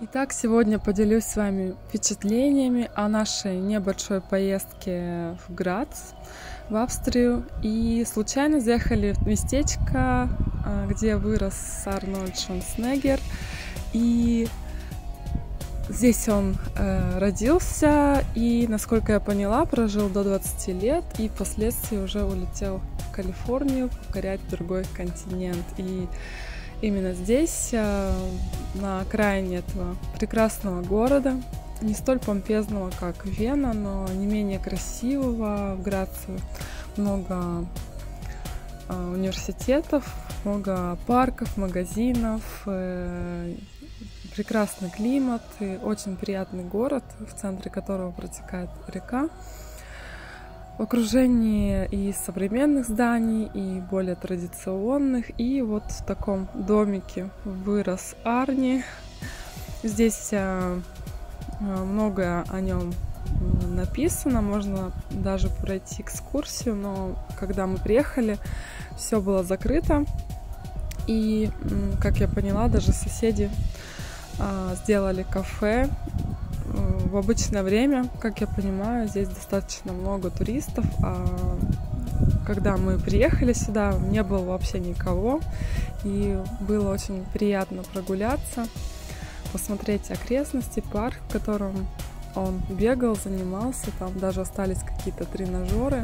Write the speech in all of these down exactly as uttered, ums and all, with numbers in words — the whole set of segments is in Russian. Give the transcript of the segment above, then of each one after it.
Итак, сегодня поделюсь с вами впечатлениями о нашей небольшой поездке в Грац, в Австрию. И случайно заехали в местечко, где вырос Арнольд Шварценеггер. И здесь он э, родился и, насколько я поняла, прожил до двадцати лет и впоследствии уже улетел в Калифорнию покорять другой континент. И именно здесь, на окраине этого прекрасного города, не столь помпезного, как Вена, но не менее красивого, в Граце много университетов, много парков, магазинов, прекрасный климат и очень приятный город, в центре которого протекает река. В окружении и современных зданий, и более традиционных. И вот в таком домике вырос Арни. Здесь многое о нем написано, можно даже пройти экскурсию, но когда мы приехали, все было закрыто. И, как я поняла, даже соседи сделали кафе. В обычное время, как я понимаю, здесь достаточно много туристов, а когда мы приехали сюда, не было вообще никого, и было очень приятно прогуляться, посмотреть окрестности, парк, в котором он бегал, занимался, там даже остались какие-то тренажеры.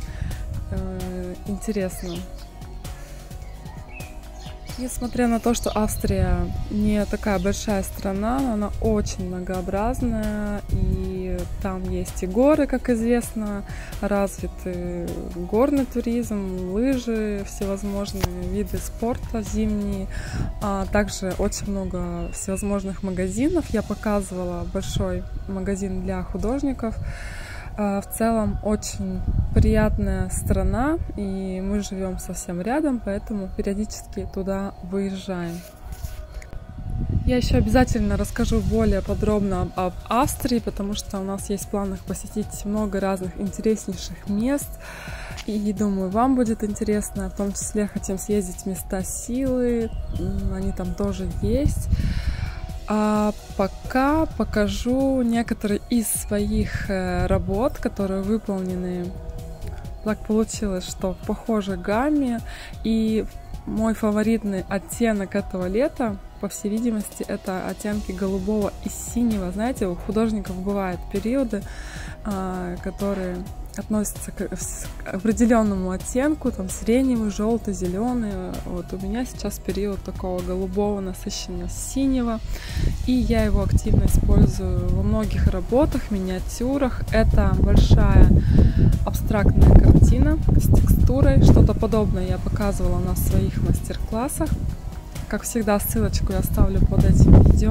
Интересно. Несмотря на то, что Австрия не такая большая страна, она очень многообразная, и там есть и горы, как известно, развиты горный туризм, лыжи, всевозможные виды спорта зимние, а также очень много всевозможных магазинов. Я показывала большой магазин для художников. В целом очень приятная страна, и мы живем совсем рядом, поэтому периодически туда выезжаем. Я еще обязательно расскажу более подробно об Австрии, потому что у нас есть в планах посетить много разных интереснейших мест, и думаю, вам будет интересно. В том числе хотим съездить в места силы, они там тоже есть. А пока покажу некоторые из своих работ, которые выполнены. Так получилось, что в похожей гамме. И мой фаворитный оттенок этого лета, по всей видимости, это оттенки голубого и синего. Знаете, у художников бывают периоды, которые относятся к определенному оттенку, там сиреневый, желтый, зеленый. Вот у меня сейчас период такого голубого, насыщенного синего, и я его активно использую во многих работах, миниатюрах. Это большая абстрактная картина с текстурой. Что-то подобное я показывала на своих мастер-классах. Как всегда, ссылочку я оставлю под этим видео.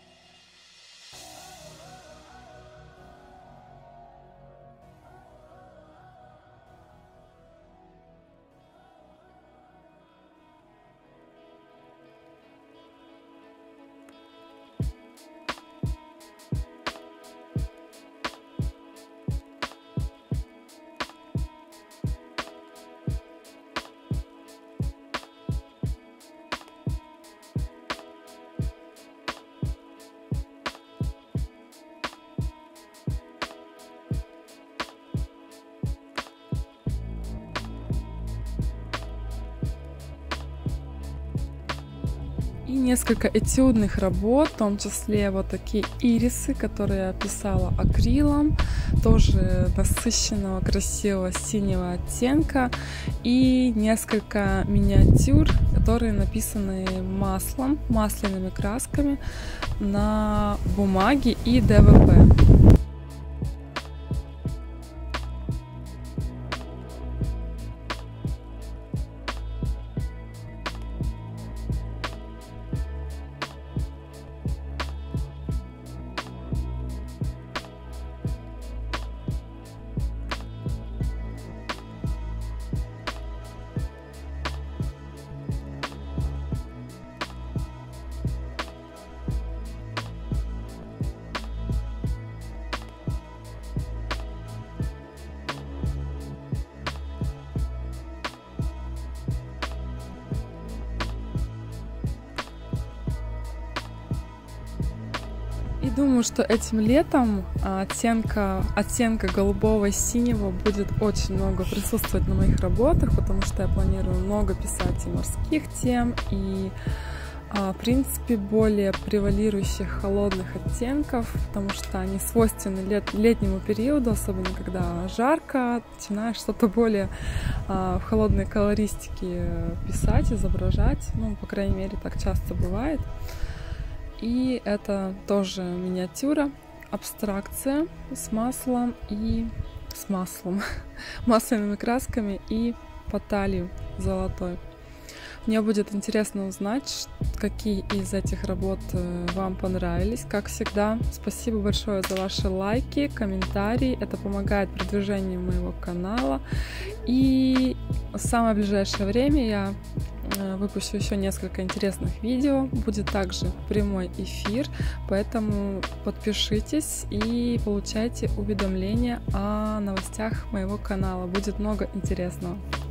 И несколько этюдных работ, в том числе вот такие ирисы, которые я писала акрилом, тоже насыщенного, красивого синего оттенка. И несколько миниатюр, которые написаны маслом, масляными красками на бумаге и дэ вэ пэ. И думаю, что этим летом оттенка, оттенка голубого и синего будет очень много присутствовать на моих работах, потому что я планирую много писать и морских тем, и в принципе более превалирующих холодных оттенков, потому что они свойственны лет, летнему периоду, особенно когда жарко, начинаешь что-то более а, в холодной колористике писать, изображать, ну, по крайней мере, так часто бывает. И это тоже миниатюра, абстракция с маслом и с маслом, масляными красками и по талию золотой. Мне будет интересно узнать, какие из этих работ вам понравились. Как всегда, спасибо большое за ваши лайки, комментарии. Это помогает продвижению моего канала. И в самое ближайшее время я выпущу еще несколько интересных видео. Будет также прямой эфир, поэтому подпишитесь и получайте уведомления о новостях моего канала. Будет много интересного.